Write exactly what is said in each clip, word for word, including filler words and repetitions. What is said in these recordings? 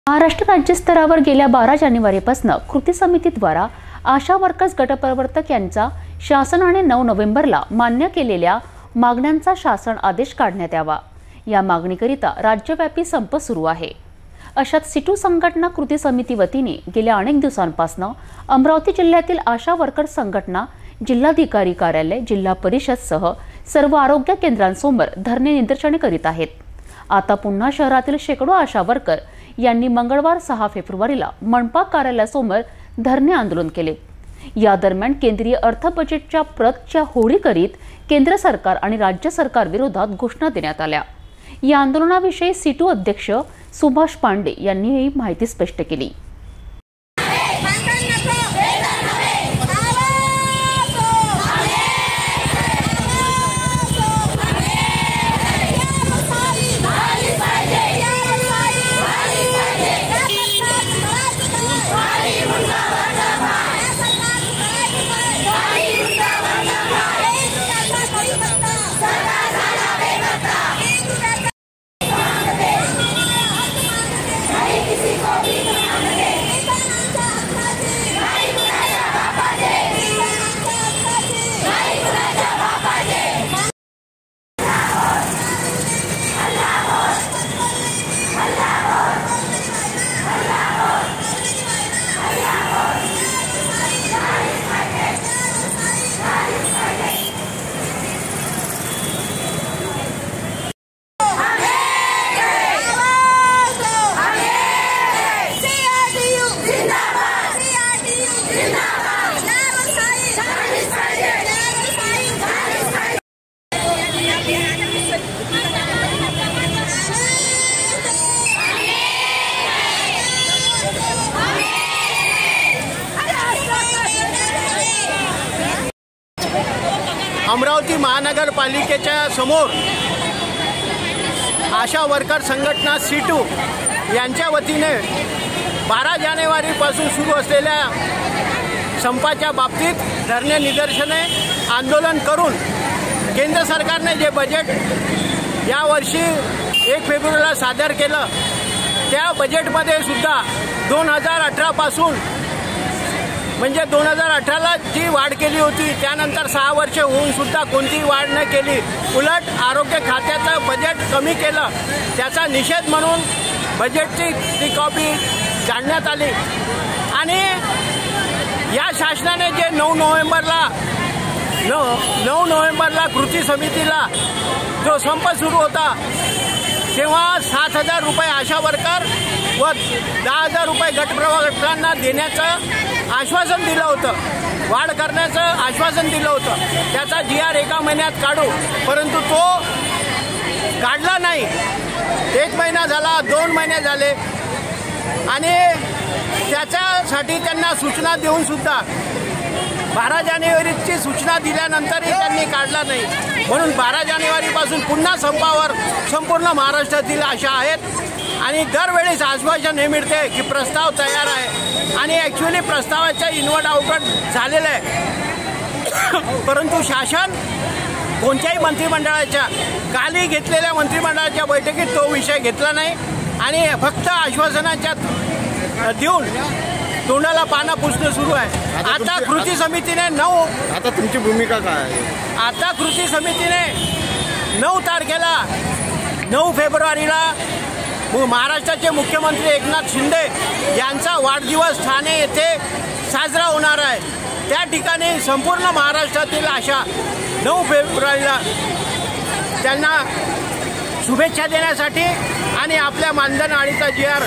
महाराष्ट्र राज्य स्तरावर गेल्या बारा जानेवारीपासून कृती समितीद्वारा आशा वर्कर्स गटप्रवर्तक यांचा शासनाने नऊ नोव्हेंबरला मान्य केलेल्या मागण्यांचा शासन आदेश काढण्यात यावा या मागणीकरिता राज्यव्यापी संप सुरू आहे। अशात सिटू संघटना कृती समिती वतीने गेल्या अनेक दिवसांपासून अमरावती जिल्ह्यातील आशा वर्कर्स संघटना जिल्हाधिकारी कार्यालय, जिल्हा परिषद सह सर्व आरोग्य केंद्रांसमोर धरणे निदर्शने करीत आहेत। आता पुन्हा शहरातील शेकडो आशा वर्कर यांनी मंगळवार सहा फेब्रुवारीला मनपा कार्यालयासमोर धरणे आंदोलन केले। या दरम्यान केंद्रीय अर्थ बजेटच्या प्रतच्या होळी करीत केंद्र सरकार आणि राज्य सरकार विरोधात घोषणा देण्यात आल्या। या आंदोलनाविषयी सिटू अध्यक्ष सुभाष पांडे यांनी ही माहिती स्पष्ट केली। अमरावती महानगरपालिकेच्या समोर आशा वर्कर संघटना सिटू यांच्या वतीने बारा जानेवारीपासून सुरू असलेल्या संपाच्या बाबतीत धरणे निदर्शने आंदोलन करून केंद्र सरकारने जे बजेट या वर्षी एक फेब्रुवारीला सादर केलं त्या बजेटमध्ये सुद्धा दोन हजार अठरा पासून म्हणजे दोन हजार अठराला जी वाढ केली होती त्यानंतर सहा वर्ष होऊन सुद्धा कोणतीही वाढ न केली, उलट आरोग्य खात्याचं बजेट कमी केलं। त्याचा निषेध म्हणून बजेटची ती कॉपी काढण्यात आली आणि या शासनाने जे नऊ नोव्हेंबरला नऊ नोव्हेंबरला कृती समितीला जो संप सुरू होता तेव्हा सात हजार रुपये आशा वर्कर व दहा हजार रुपये गटप्रवर्तकांना देण्याचं आश्वासन दिलं होतं, वाढ करण्याचं आश्वासन दिलं होतं। त्याचा जी आर एका महिन्यात काढू, परंतु तो काढला नाही। एक महिना झाला, दोन महिने झाले आणि त्याच्यासाठी त्यांना सूचना देऊन सुद्धा बारा जानेवारीची सूचना दिल्यानंतरही त्यांनी काढला नाही। म्हणून बारा जानेवारीपासून पुन्हा संपावर संपूर्ण महाराष्ट्रातील आशा आहेत आणि दरवेळेस आश्वासन हे मिळते की प्रस्ताव तयार आहे आणि ॲक्च्युअली प्रस्तावाचा इन्व्हर्ट आउटवर्ट झालेलं आहे, परंतु शासन कोणत्याही मंत्रिमंडळाच्या कालही घेतलेल्या मंत्रिमंडळाच्या बैठकीत तो विषय घेतला नाही आणि फक्त आश्वासनाच्या देऊन तोंडाला पानं पुसणं सुरू आहे। आता कृती समितीने नऊ आता तुमची भूमिका काय आहे? आता कृती समितीने नऊ तारखेला नऊ फेब्रुवारीला महाराष्ट्राचे मुख्यमंत्री एकनाथ शिंदे यांचा वाढदिवस ठाणे येथे साजरा होणार आहे। त्या ठिकाणी संपूर्ण महाराष्ट्रातील आशा नऊ फेब्रुवारीला त्यांना शुभेच्छा देण्यासाठी आणि आपल्या मानधन आळीचा जी आर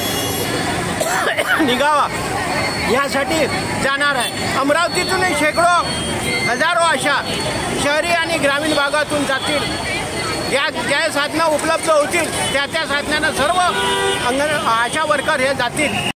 निघावा यासाठी जाणार आहे। अमरावतीतून शेकडो हजारो आशा शहरी आणि ग्रामीण भागातून जातील। या ज्या साधनं उपलब्ध होतील त्या त्या साधनांना सर्व अंगण आशा वर्कर हे जातील।